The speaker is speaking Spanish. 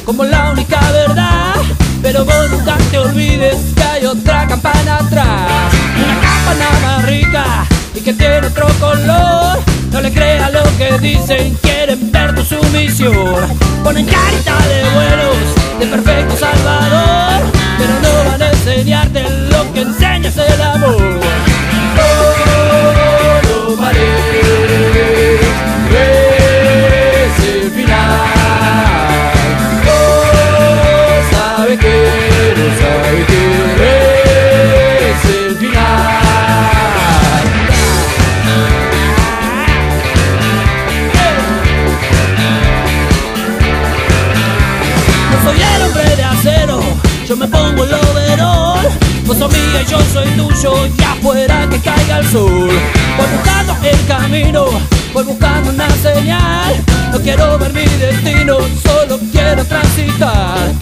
como la única verdad. Pero vos nunca te olvides que hay otra campana atrás, una campana más rica y que tiene otro color. No le creas lo que dicen, quieren ver tu sumisión. Ponen carita de buenos, de perfecto salvador, pero no van a enseñarte lo que enseña es el amor. Todo vale, es el final. Oh, sabe que, no sabe que es el final. Soy el hombre de acero, yo me pongo el overol. Vos sos mía y yo soy tuyo, y afuera que caiga el sol. Voy buscando el camino, voy buscando una señal. No quiero ver mi destino, solo quiero transitar.